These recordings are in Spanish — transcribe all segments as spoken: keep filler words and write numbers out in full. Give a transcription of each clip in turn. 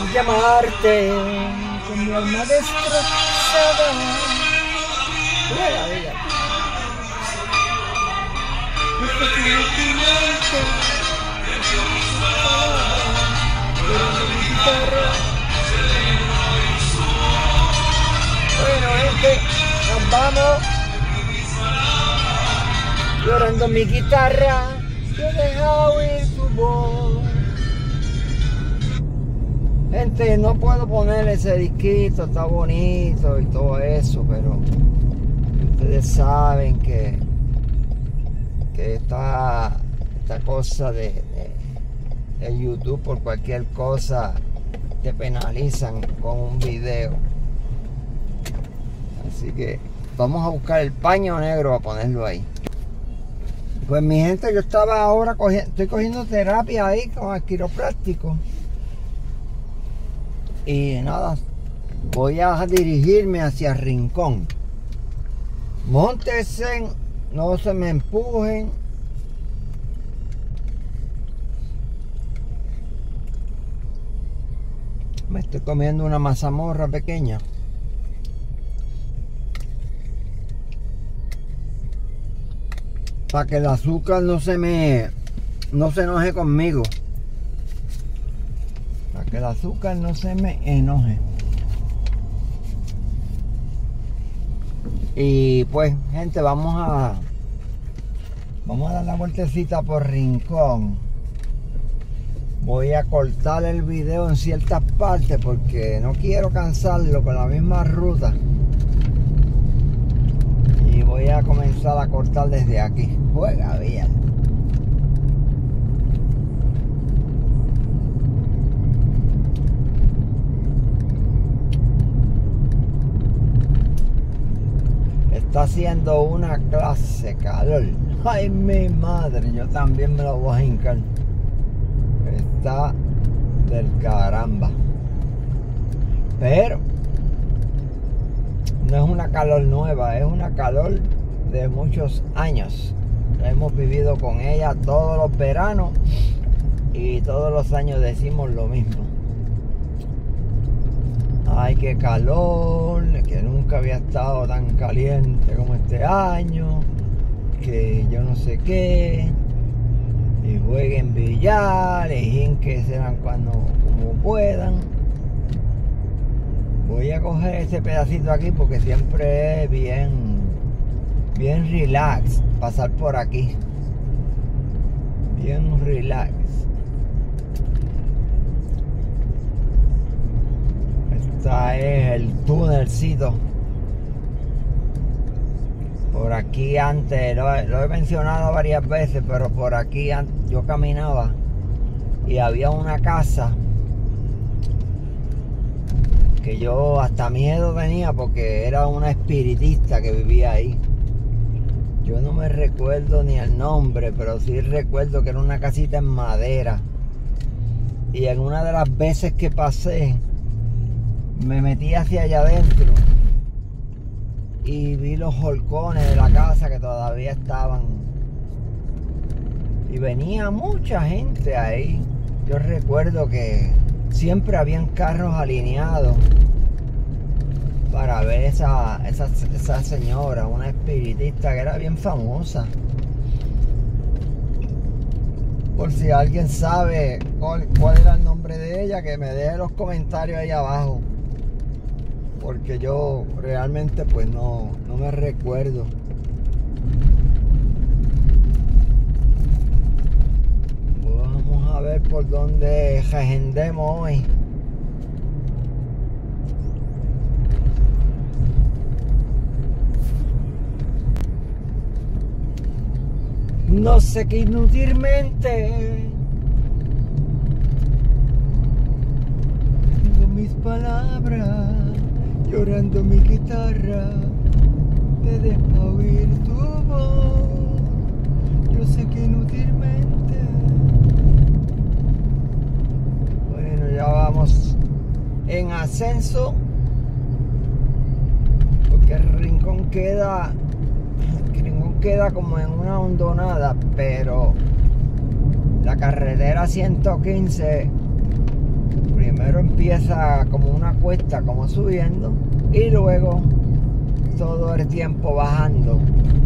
llamarte con mi alma destrozada. Fuera de ella. Bueno, gente, nos vamos. Llorando mi guitarra, yo he dejado oír tu voz. Gente, no puedo poner ese disquito, está bonito y todo eso, pero ustedes saben que, que esta, esta cosa de, de, de YouTube, por cualquier cosa, te penalizan con un video. Así que vamos a buscar el paño negro a ponerlo ahí. Pues mi gente, yo estaba ahora cogiendo, estoy cogiendo terapia ahí con el quiropráctico. Y nada, voy a dirigirme hacia Rincón. Móntense, no se me empujen. Me estoy comiendo una mazamorra pequeña. Para que el azúcar no se me no se enoje conmigo. Para que el azúcar no se me enoje. Y pues, gente, vamos a vamos a dar la vueltecita por Rincón. Voy a cortar el video en ciertas partes porque no quiero cansarlo con la misma ruta. Y voy a comenzar a cortar desde aquí. Juega bien. Está haciendo una clase calor. Ay, mi madre, yo también me lo voy a hincar. Está del caramba. Pero no es una calor nueva, es una calor de muchos años. Hemos vivido con ella todos los veranos y todos los años decimos lo mismo. Ay, qué calor, que nunca había estado tan caliente como este año, que yo no sé qué, y jueguen billar, y que serán cuando como puedan. Voy a coger este pedacito aquí porque siempre es bien, bien relax pasar por aquí. Bien relax. Este es el túnelcito. Por aquí antes, lo, lo he mencionado varias veces, pero por aquí yo caminaba y había una casa que yo hasta miedo tenía porque era una espiritista que vivía ahí. Yo no me recuerdo ni el nombre, pero sí recuerdo que era una casita en madera. Y en una de las veces que pasé, me metí hacia allá adentro y vi los holcones de la casa que todavía estaban. Y venía mucha gente ahí. Yo recuerdo que siempre habían carros alineados para ver esa, esa, esa señora, una espiritista que era bien famosa. Por si alguien sabe cuál, cuál era el nombre de ella, que me deje los comentarios ahí abajo, porque yo realmente pues no, no me recuerdo. Vamos a ver por dónde agendemos hoy. No sé qué inútilmente digo mis palabras, llorando mi guitarra, te deja oír tu voz. Yo sé que inútilmente. Bueno, ya vamos en ascenso, porque el Rincón queda queda como en una hondonada, pero la carretera ciento quince primero empieza como una cuesta, como subiendo, y luego todo el tiempo bajando.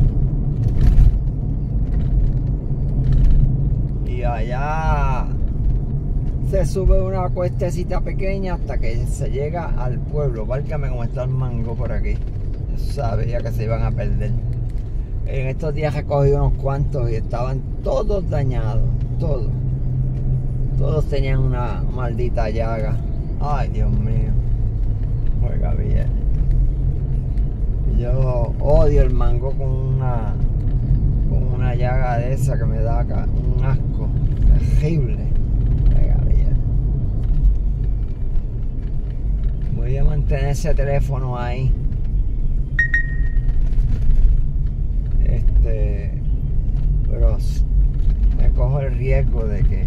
Y allá se sube una cuestecita pequeña hasta que se llega al pueblo. Válgame cómo está el mango por aquí. Yo sabía que se iban a perder. En estos días recogí unos cuantos y estaban todos dañados, todos. Todos tenían una maldita llaga. Ay, Dios mío. Juega bien. Yo odio el mango con una con una llaga de esa que me da acá, un asco terrible. Juega bien. Voy a mantener ese teléfono ahí. Este, pero me cojo el riesgo de que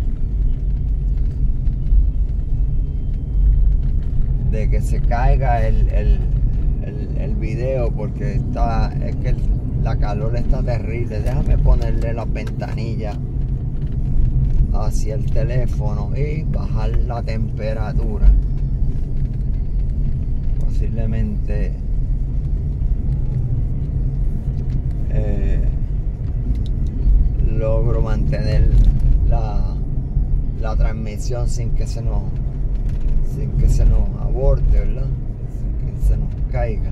de que se caiga el, el, el, el video, porque está, es que el, la calor está terrible. Déjame ponerle la ventanilla hacia el teléfono y bajar la temperatura. Posiblemente eh, logro mantener la, la transmisión sin que se nos sin que se nos aborte, ¿verdad? Sin que se nos caiga.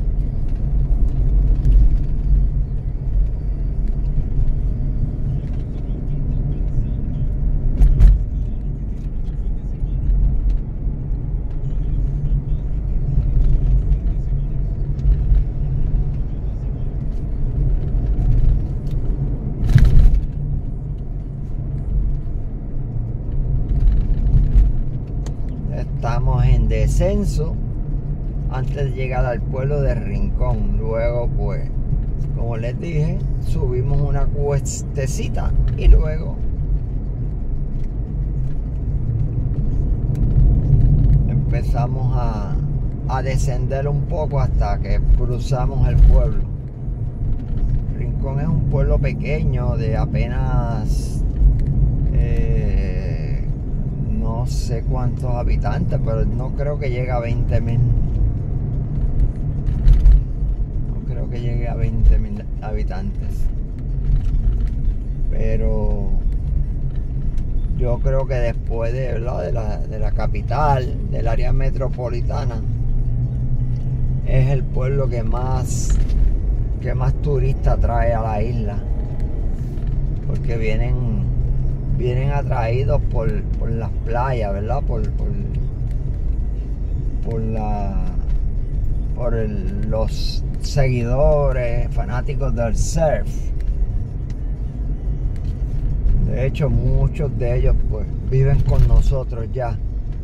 Estamos en descenso antes de llegar al pueblo de Rincón. Luego, pues, como les dije, subimos una cuestecita y luego empezamos a, a descender un poco hasta que cruzamos el pueblo. Rincón es un pueblo pequeño de apenas eh, no sé cuántos habitantes, pero no creo que llegue a veinte mil. No creo que llegue a veinte mil habitantes. Pero yo creo que después de, ¿verdad? de, la, de la capital, del área metropolitana, es el pueblo que más, que más turistas trae a la isla. Porque vienen vienen atraídos por, por las playas, ¿verdad? Por, por, por la por el, los seguidores fanáticos del surf. De hecho, muchos de ellos pues viven con nosotros ya.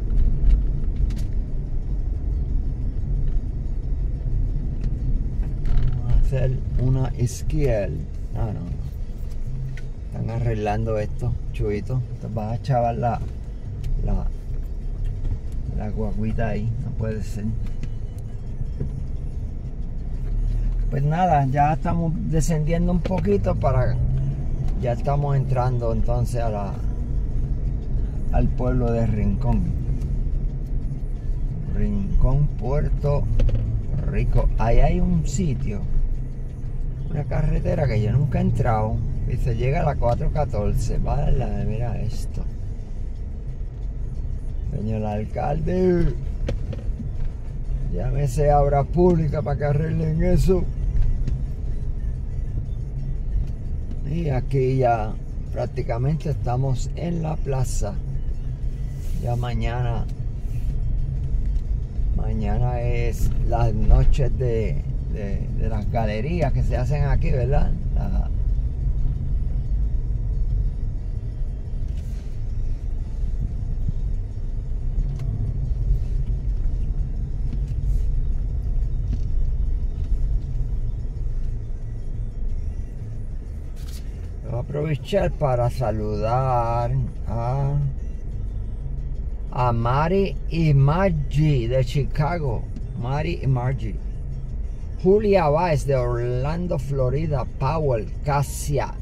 Vamos a hacer una izquierda. Ah, no, no. Están arreglando esto, chuito. Entonces vas a chavar la, la, la guaguita ahí. No puede ser. Pues nada, ya estamos descendiendo un poquito para... Ya estamos entrando entonces a la, al pueblo de Rincón. Rincón, Puerto Rico. Ahí hay un sitio, una carretera que yo nunca he entrado. Y se llega a la cuatro catorce. Vale, mira esto. Señor alcalde, llámese a obra pública para que arreglen eso. Y aquí ya prácticamente estamos en la plaza. Ya mañana, mañana es las noches de, de, de las galerías que se hacen aquí, ¿verdad? La, Voy a aprovechar para saludar a, a Mari y Margie de Chicago. Mari y Margie. Julia Báez de Orlando, Florida. Powell, Casia.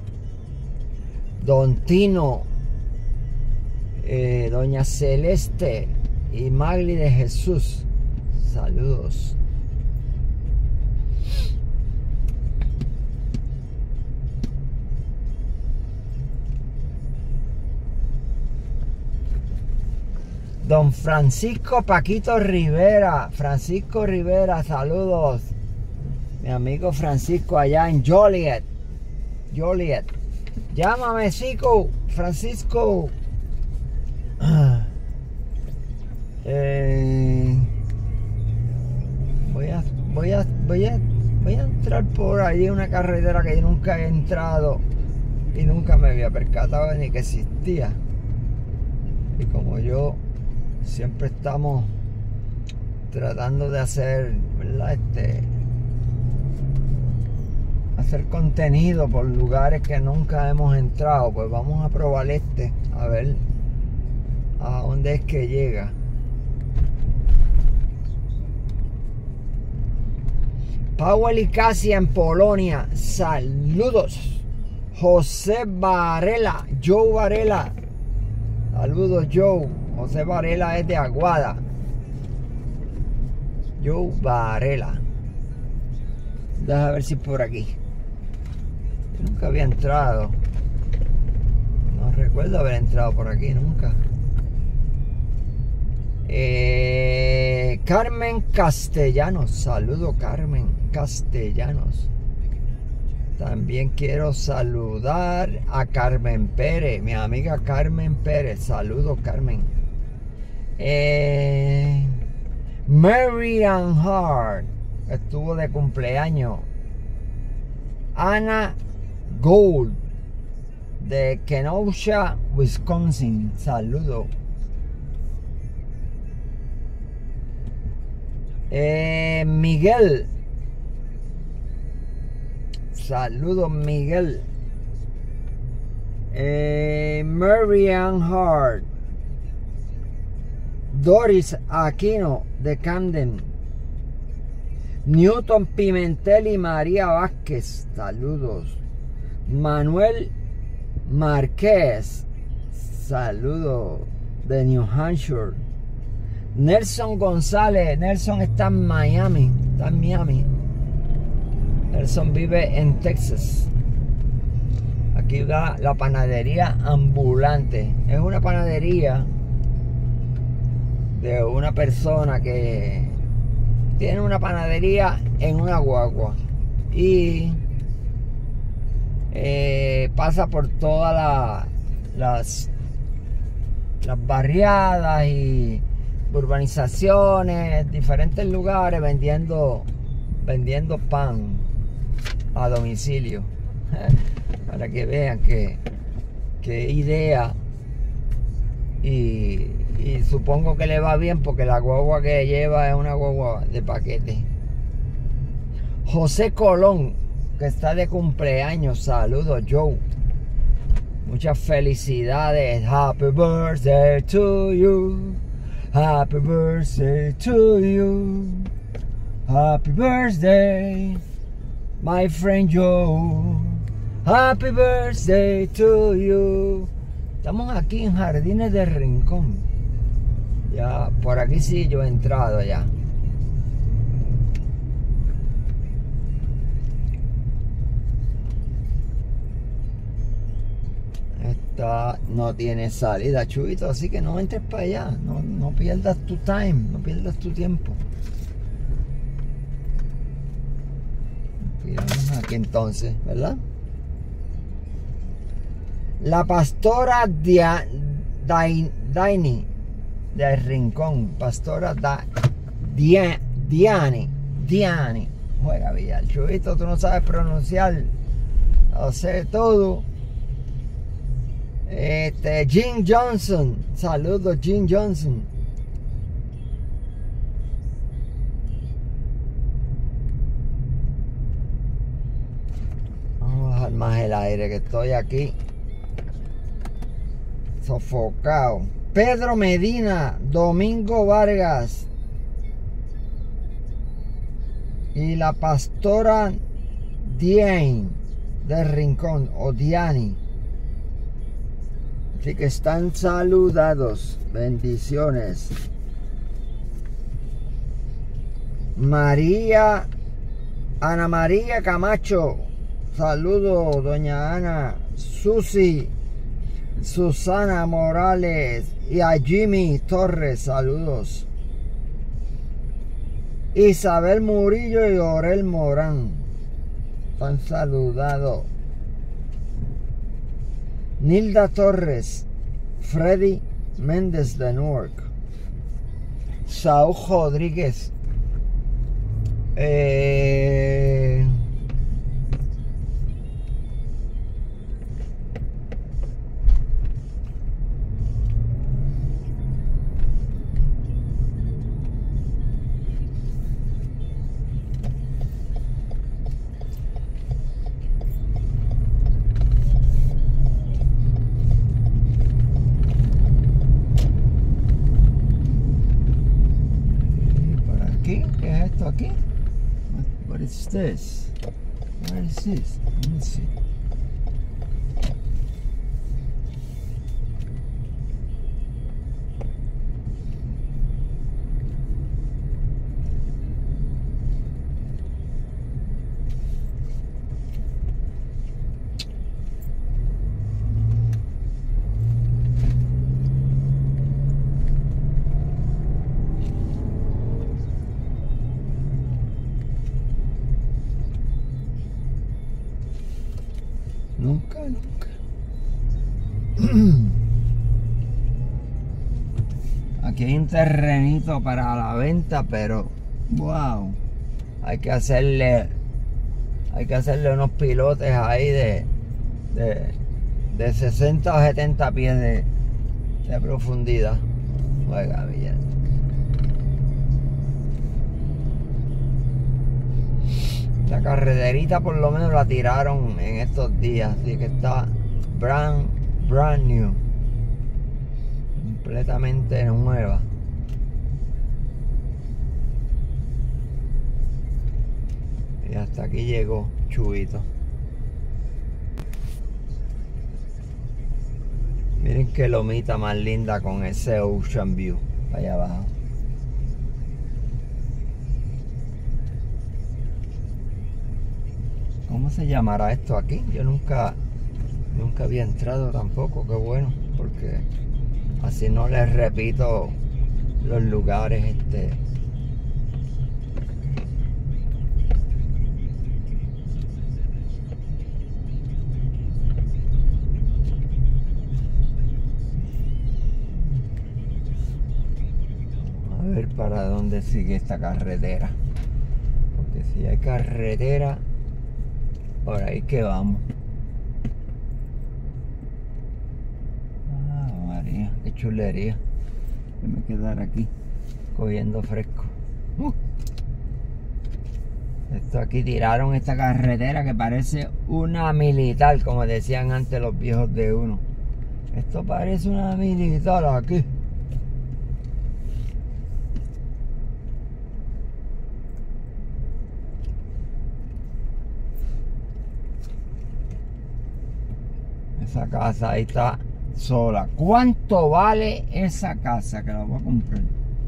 Don Tino. Eh, Doña Celeste. y Magli de Jesús. Saludos. Don Francisco Paquito Rivera. Francisco Rivera, saludos. Mi amigo Francisco allá en Joliet. Joliet. Llámame, Chico. Francisco. Eh, voy a, voy a, voy a, voy a entrar por ahí una carretera que yo nunca he entrado y nunca me había percatado ni que existía. Y como yo siempre estamos tratando de hacer, ¿verdad? Este, hacer contenido por lugares que nunca hemos entrado, pues vamos a probar este, a ver a dónde es que llega. Powell y Casia en Polonia, saludos. José Varela, Joe Varela, saludos Joe. José Varela es de Aguada. Joe Varela. Déjame ver si por aquí. Yo nunca había entrado. No recuerdo haber entrado por aquí nunca. Eh, Carmen Castellanos. Saludo Carmen Castellanos. También quiero saludar a Carmen Pérez, mi amiga Carmen Pérez. Saludo Carmen. Eh, Mary Ann Hart estuvo de cumpleaños. Ana Gold de Kenosha, Wisconsin. Saludo. Eh, Miguel. Saludos Miguel. eh, Mary Ann Hart. Doris Aquino de Camden. Newton Pimentel y María Vázquez. Saludos. Manuel Márquez. Saludos de New Hampshire. Nelson González. Nelson está en Miami. Está en Miami. Nelson vive en Texas. Aquí va la panadería ambulante. Es una panadería de una persona que tiene una panadería en una guagua y eh, pasa por todas la, las las barriadas y urbanizaciones, diferentes lugares vendiendo vendiendo pan a domicilio. Para que vean que qué idea. Y, y supongo que le va bien porque la guagua que lleva es una guagua de paquete. José Colón, que está de cumpleaños. Saludos Joe. Muchas felicidades. Happy birthday to you. Happy birthday to you. Happy birthday, my friend Joe. Happy birthday to you. Estamos aquí en Jardines de Rincón. Ya, por aquí sí yo he entrado ya. Esta no tiene salida, Chuito, así que no entres para allá. No, no pierdas tu time, no pierdas tu tiempo. Miramos aquí entonces, ¿verdad? La pastora Dia, Dain, Daini de Rincón. Pastora da, Dia, Diani. Diani. Juega Villar. Chubito, tú no sabes pronunciar. Lo sé todo. Este, Jim Johnson. Saludos, Jim Johnson. Vamos a bajar más el aire que estoy aquí sofocado. Pedro Medina, Domingo Vargas y la pastora Diane de Rincón o Diani. Así que están saludados. Bendiciones. María, Ana María Camacho, saludos, doña Ana, Susi, Susana Morales y a Jimmy Torres, saludos. Isabel Murillo y Orel Morán, están saludados. Nilda Torres, Freddy Méndez de Newark, Saúl Rodríguez, eh, aquí. What is this? What is this? Let me see. Nunca, nunca. Aquí hay un terrenito para la venta, pero wow, hay que hacerle, hay que hacerle unos pilotes ahí de, de, de sesenta o setenta pies de, de profundidad. Juega bien. La carreterita por lo menos la tiraron en estos días, así que está brand, brand new, completamente nueva. Y hasta aquí llegó Chubito. Miren qué lomita más linda con ese Ocean View allá abajo. ¿Cómo se llamará esto aquí? Yo nunca, nunca había entrado tampoco, qué bueno, porque así no les repito los lugares, este. A ver para dónde sigue esta carretera, porque si hay carretera, por ahí que vamos. Ah, María, qué chulería. Voy a quedar aquí cogiendo fresco. Uh. Esto aquí tiraron esta carretera que parece una militar, como decían antes los viejos de uno. Esto parece una militar aquí. Esa casa ahí está sola. ¿Cuánto vale esa casa? Que la voy a comprar.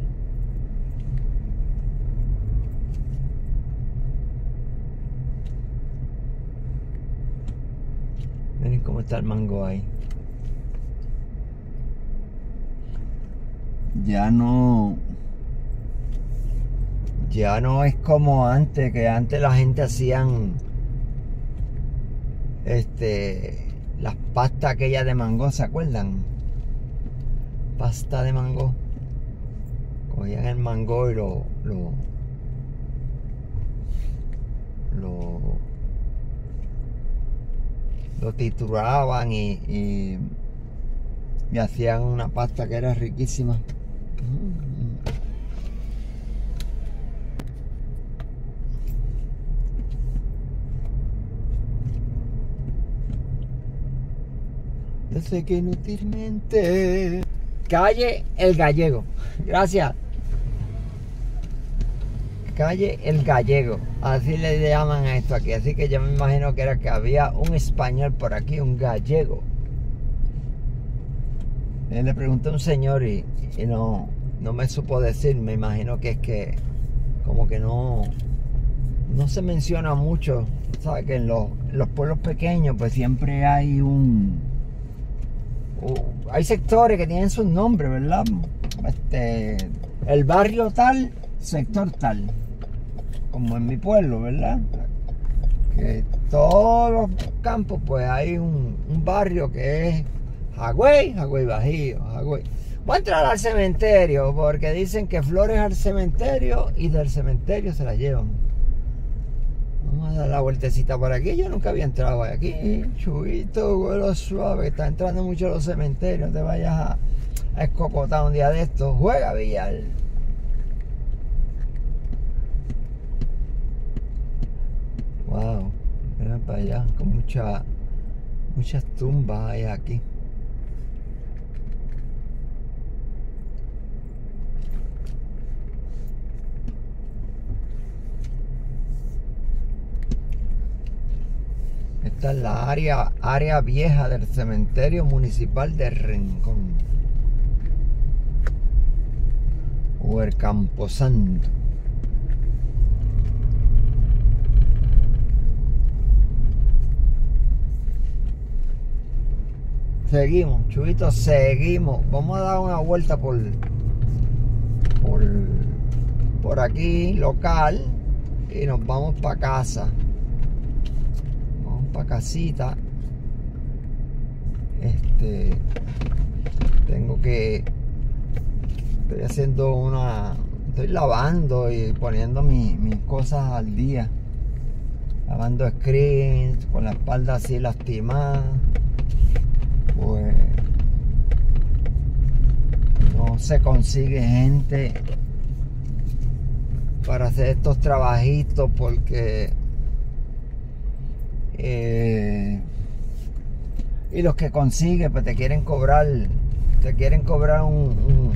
Miren cómo está el mango ahí. Ya no... Ya no es como antes, que antes la gente hacían... Este... Las pastas aquellas de mango, ¿se acuerdan? Pasta de mango. Cogían el mango y lo... Lo... Lo, lo trituraban y, y... Y hacían una pasta que era riquísima. Yo sé que inútilmente. Calle El Gallego. Gracias. Calle El Gallego. Así le llaman a esto aquí. Así que yo me imagino que era que había un español por aquí, un gallego. Y le pregunté a un señor y, y no, no me supo decir. Me imagino que es que como que no, no se menciona mucho. Sabes que en los, en los pueblos pequeños pues siempre hay un, un hay sectores que tienen sus nombres, ¿verdad? Este, el barrio tal, sector tal, como en mi pueblo, ¿verdad? Que todos los campos pues hay un, un barrio que es Jagüey, Jagüey Bajío, Jagüey. Voy a entrar al cementerio porque dicen que flores al cementerio y del cementerio se las llevan. Vamos a dar la vueltecita por aquí. Yo nunca había entrado aquí. Chubito, vuelo suave. Está entrando mucho a los cementerios. No te vayas a, a escocotar un día de estos. Juega billar. Wow. Mira para allá. Con mucha, muchas tumbas hay aquí. Esta es la área, área vieja del cementerio municipal de Rincón o el Camposanto. Seguimos, Chubito, seguimos. Vamos a dar una vuelta por por, por aquí, local, y nos vamos para casa. Para casita. Este tengo que estoy haciendo una estoy lavando y poniendo mi, mis cosas al día, lavando screens con la espalda así lastimada. Pues no se consigue gente para hacer estos trabajitos porque Eh, y los que consiguen pues te quieren cobrar te quieren cobrar un, un,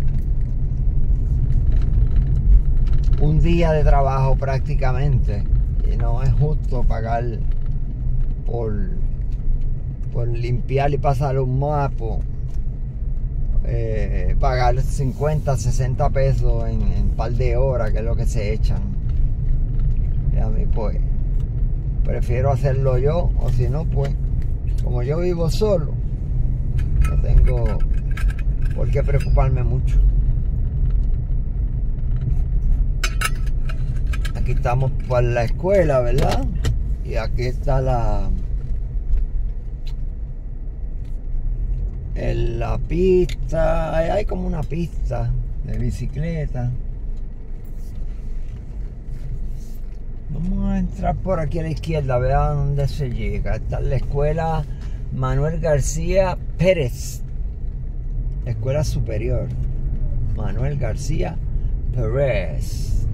un día de trabajo prácticamente, y no es justo pagar por por limpiar y pasar un mapa, eh, pagar cincuenta, sesenta pesos en, en un par de horas, que es lo que se echan. Y a mí pues prefiero hacerlo yo, o si no, pues, como yo vivo solo, no tengo por qué preocuparme mucho. Aquí estamos por la escuela, ¿verdad? Y aquí está la, en la pista, hay como una pista de bicicleta. Vamos a entrar por aquí a la izquierda, vean dónde se llega. Esta es la escuela Manuel García Pérez, escuela superior Manuel García Pérez.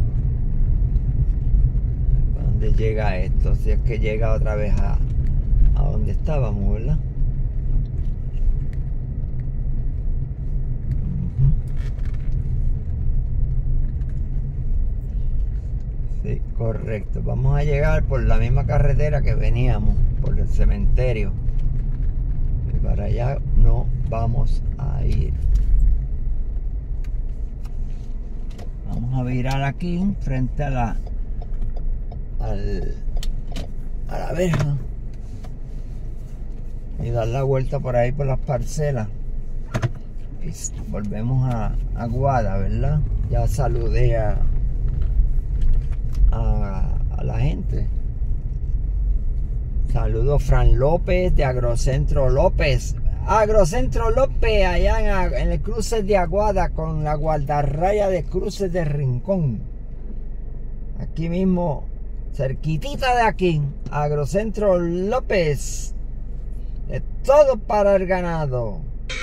¿Dónde llega esto? Si es que llega otra vez a, a donde estábamos, ¿verdad? Sí, correcto. Vamos a llegar por la misma carretera que veníamos, por el cementerio. Y para allá no vamos a ir. Vamos a virar aquí frente a la al, a la verja y dar la vuelta por ahí por las parcelas. Y volvemos a, a Guada, ¿verdad? Ya saludé a A, a la gente. Saludos Fran López de Agrocentro López. Agrocentro López, allá en, en el cruce de Aguada con la guardarraya de cruces de Rincón. Aquí mismo, cerquitita de aquí. Agrocentro López. De todo para el ganado.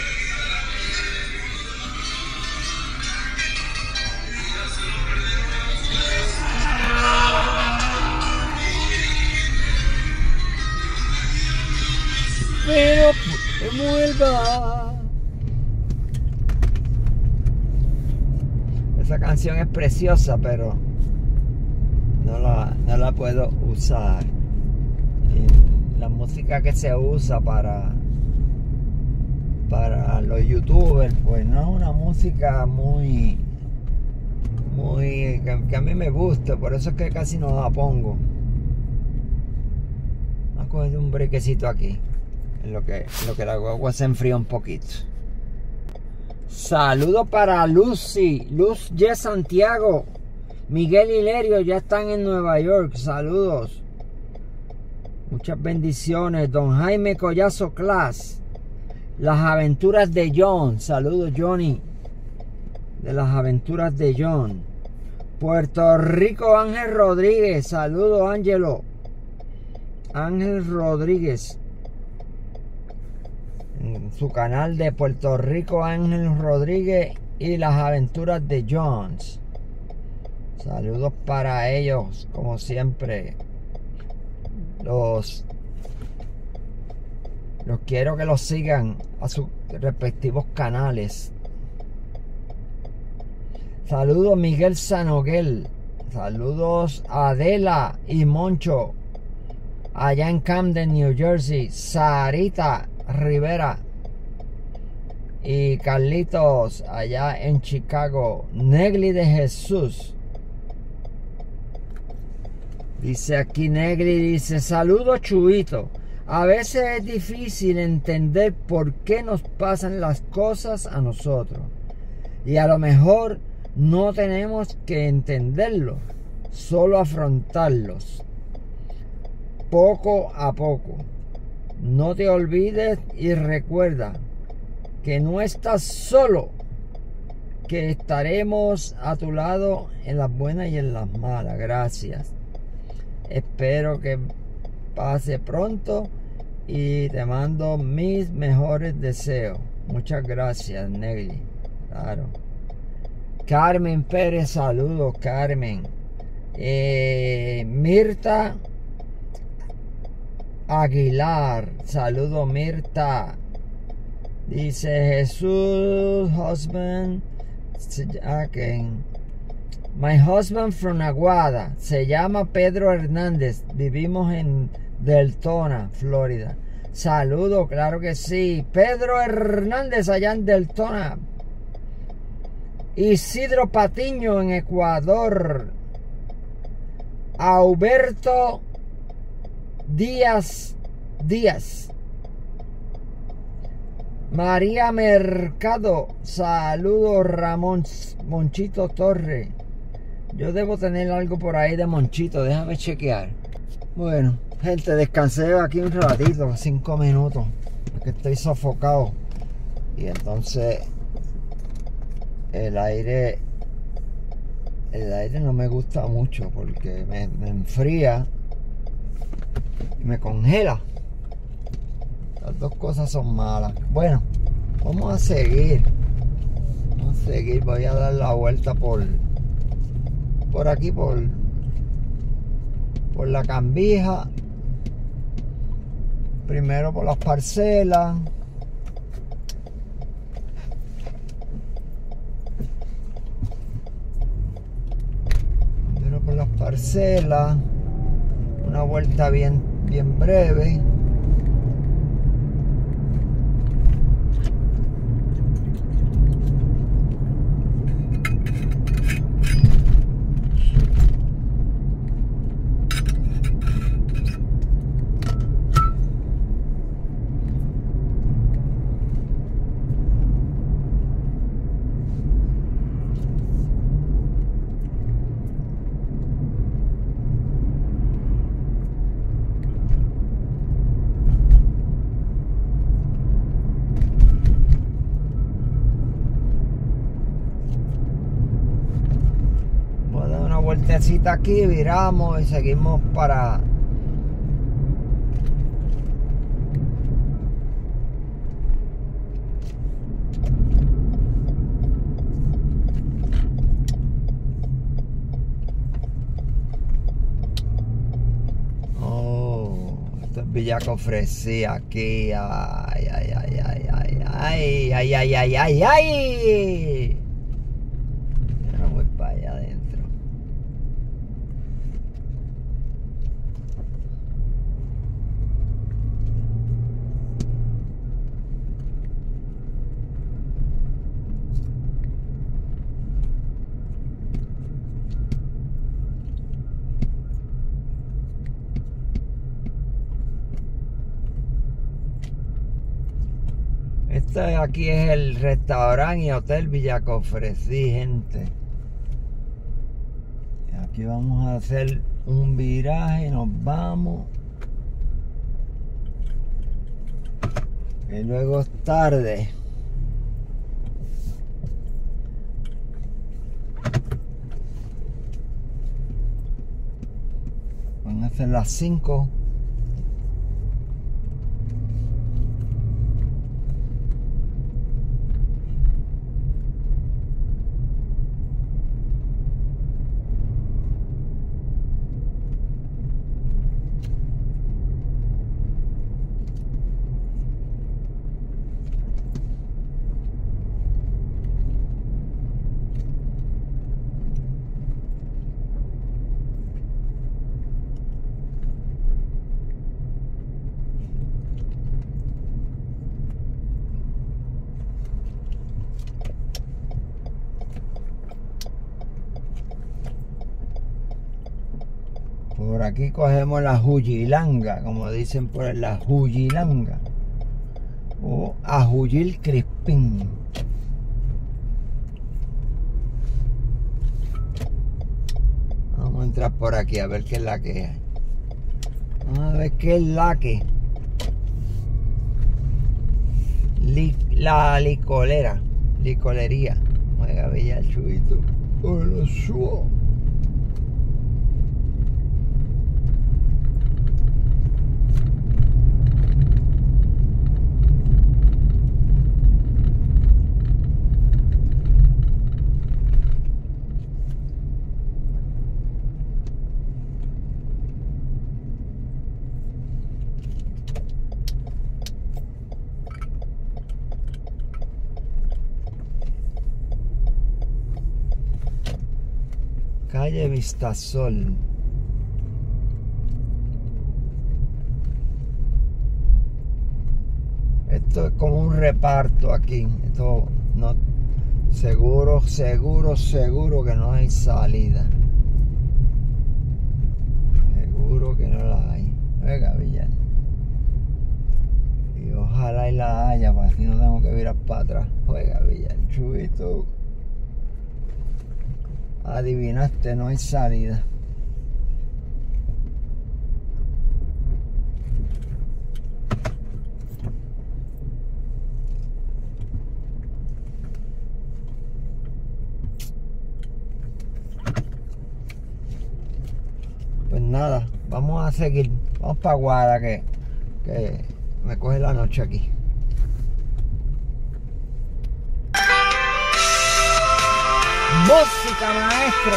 Pero que vuelva. Esa canción es preciosa, pero no la, no la puedo usar. Y la música que se usa para para los youtubers, pues no es una música muy muy que, que a mí me gusta, por eso es que casi no la pongo. Vamos a coger un brequecito aquí, en lo que, en lo que la guagua se enfría un poquito. Saludos para Lucy, Luz Ye Santiago, Miguel Hilerio, ya están en Nueva York. Saludos, muchas bendiciones. Don Jaime Collazo Class, Las Aventuras de John. Saludos, Johnny, de Las Aventuras de John. Puerto Rico, Ángel Rodríguez. Saludos, Ángelo. Ángel Rodríguez, en su canal de Puerto Rico, Ángel Rodríguez y Las Aventuras de Jones. Saludos para ellos, como siempre. Los, los quiero que los sigan a sus respectivos canales. Saludos, Miguel Sanoguel. Saludos a Adela y Moncho allá en Camden, New Jersey. Sarita Rivera y Carlitos allá en Chicago. Negli de Jesús. Dice aquí Negri, dice: saludos, Chuito. A veces es difícil entender por qué nos pasan las cosas a nosotros. Y a lo mejor no tenemos que entenderlo, solo afrontarlos poco a poco. No te olvides y recuerda que no estás solo, que estaremos a tu lado en las buenas y en las malas. Gracias. Espero que pase pronto y te mando mis mejores deseos. Muchas gracias, Negri. Claro. Carmen Pérez, saludos, Carmen. Eh, Mirta Aguilar, saludos, Mirta. Dice Jesús, husband, okay. My husband from Aguada, se llama Pedro Hernández, vivimos en Deltona, Florida. Saludos, claro que sí. Pedro Hernández allá en Deltona. Isidro Patiño en Ecuador. Alberto Díaz Díaz. María Mercado. Saludos, Ramón Monchito Torre. Yo debo tener algo por ahí de Monchito, déjame chequear. Bueno, gente, descansé aquí un ratito, cinco minutos, porque estoy sofocado. Y entonces el aire, el aire no me gusta mucho porque me, me enfría y me congela. Las dos cosas son malas. Bueno, vamos a seguir. Vamos a seguir, voy a dar la vuelta por por aquí, por por la Cambija. Primero por las parcelas. Primero por las parcelas. Una vuelta bien, bien breve. Vueltecita aquí, viramos y seguimos para oh, esto es Villa Cofresí aquí. Ay, ay, ay, ay, ay, ay, ay, ay, ay, ay, ay. Yo no voy para allá adentro. Este aquí es el restaurante y hotel Villacofre. Sí, gente. Aquí vamos a hacer un viraje, nos vamos. Y luego es tarde. Van a ser las cinco. Por aquí cogemos la Juyilanga, como dicen por ahí, la Juyilanga. O Ajuyil Crispín. Vamos a entrar por aquí a ver qué es la que hay. Vamos a ver qué es la que. Li, la licolera. Licolería. Oiga, bella el chubito. Hola, suo. Calle Vistasol. Esto es como un reparto aquí. Esto no, seguro, seguro, seguro que no hay salida. Seguro que no la hay. Oiga, Villar. Y ojalá y la haya, para así no tengo que virar para atrás. Oiga, Villar, chubito. Adivinaste, no hay salida. Pues nada, vamos a seguir. Vamos para Guara, que, que me coge la noche aquí. Música, maestro.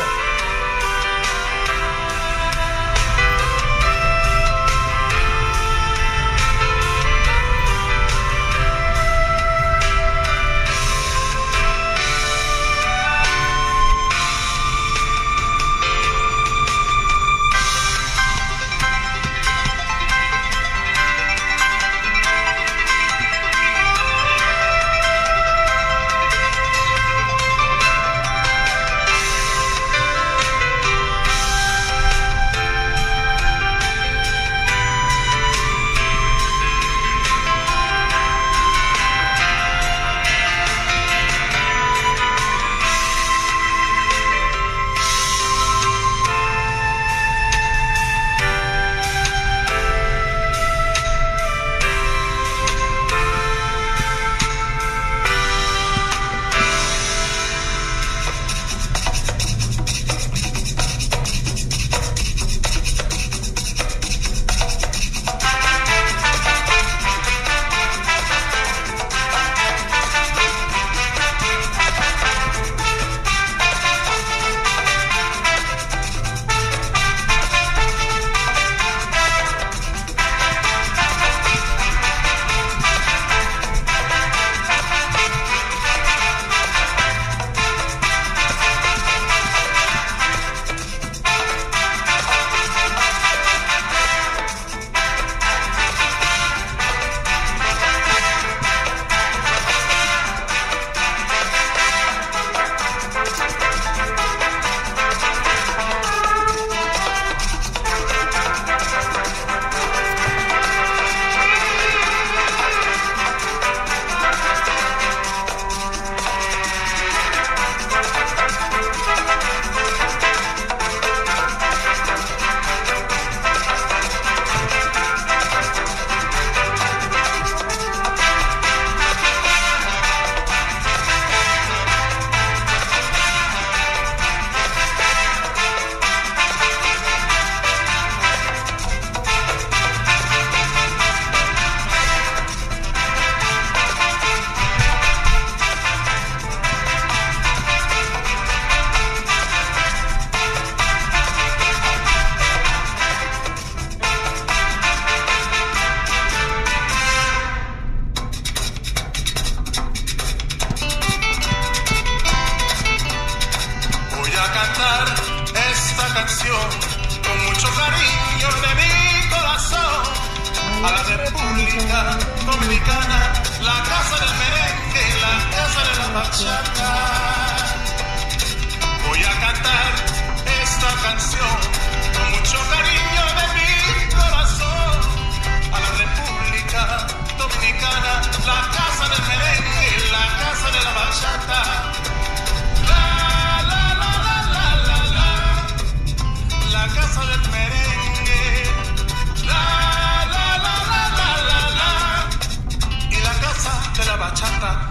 a la República Dominicana, la casa del merengue, la casa de la bachata. Voy a cantar esta canción con mucho cariño de mi corazón, a la República Dominicana, la casa del merengue, la casa de la bachata. La, la, la, la, la, la, la, la casa del merengue, la, la, la, la, la, la, la, y la casa de la bachata.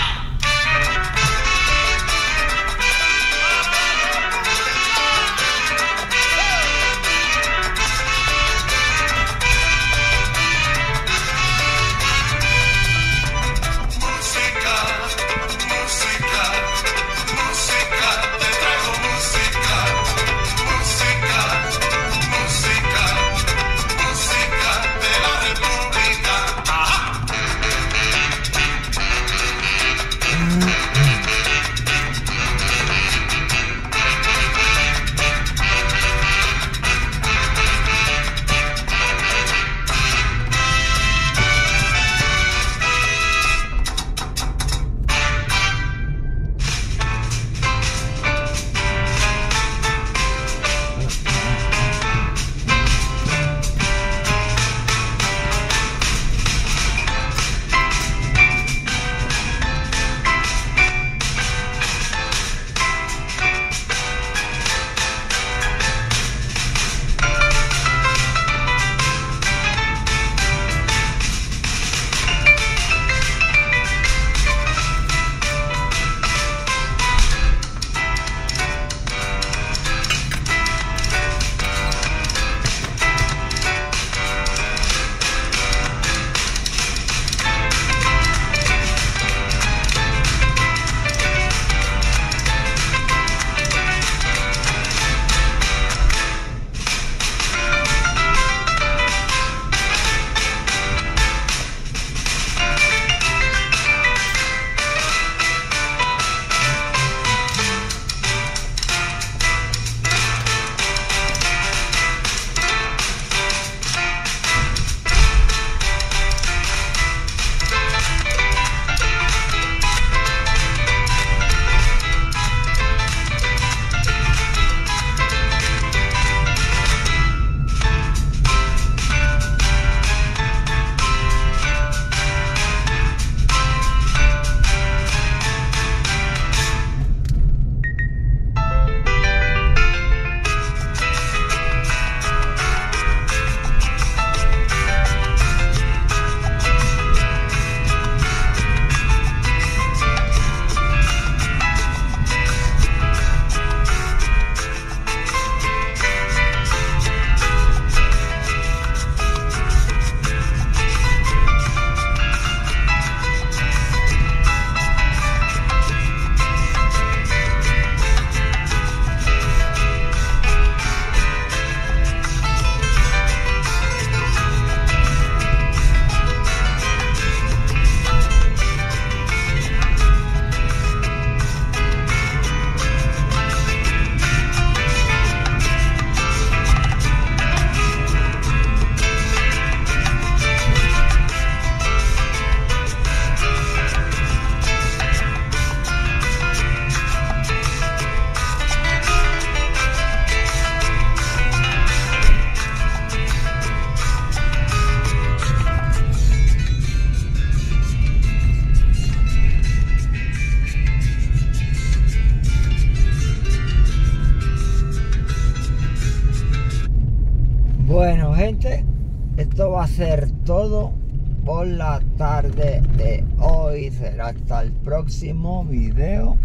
Bueno, gente, esto va a ser todo por la tarde de hoy. Será hasta el próximo video.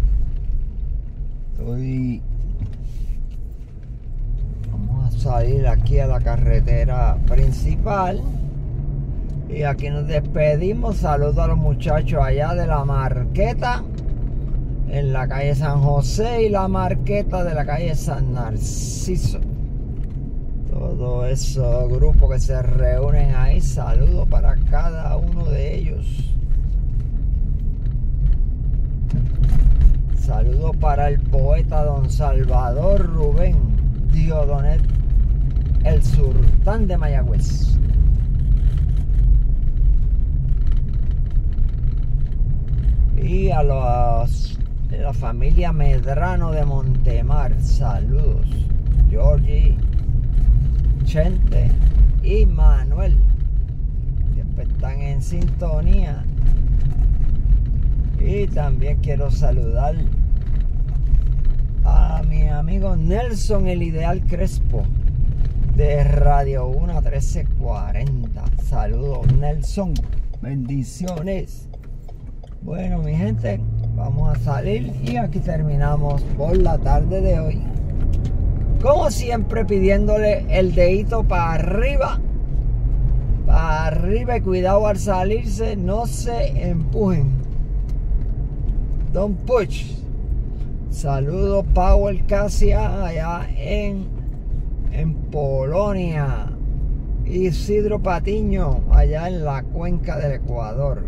Estoy... Vamos a salir aquí a la carretera principal. Y aquí nos despedimos. Saludos a los muchachos allá de la Marqueta, en la calle San José, y la Marqueta de la calle San Narciso. Todos esos grupos que se reúnen ahí, saludos para cada uno de ellos. Saludos para el poeta don Salvador Rubén Diodonet, el sultán de Mayagüez. a los de la familia Medrano de Montemar. Saludos. Georgie, Chente y Manuel. Siempre están en sintonía. Y también quiero saludar a mi amigo Nelson, el Ideal Crespo, de Radio uno trece cuarenta. Saludos, Nelson. Bendiciones. Bueno, mi gente, vamos a salir y aquí terminamos por la tarde de hoy. Como siempre, pidiéndole el dedito para arriba. Para arriba y cuidado al salirse, no se empujen. Don't push. Saludos, Power Casia, allá en, en Polonia. Isidro Patiño, allá en la cuenca del Ecuador.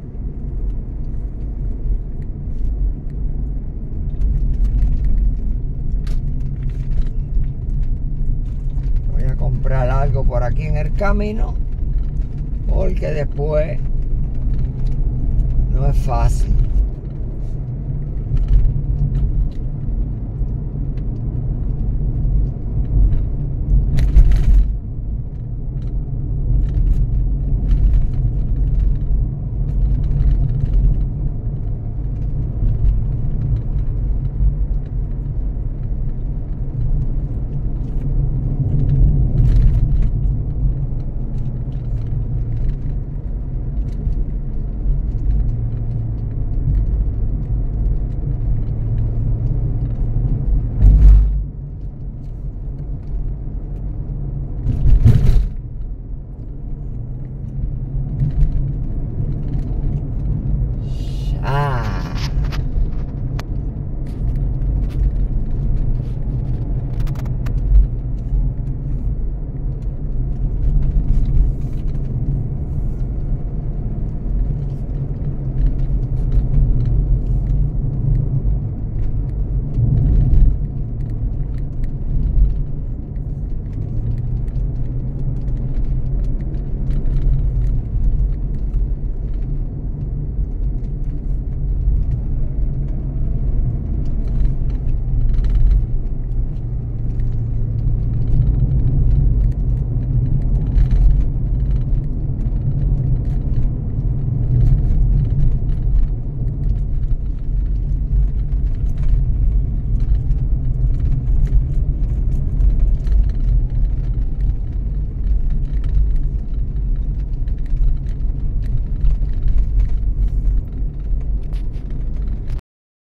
Voy a comprar algo por aquí en el camino, porque después no es fácil.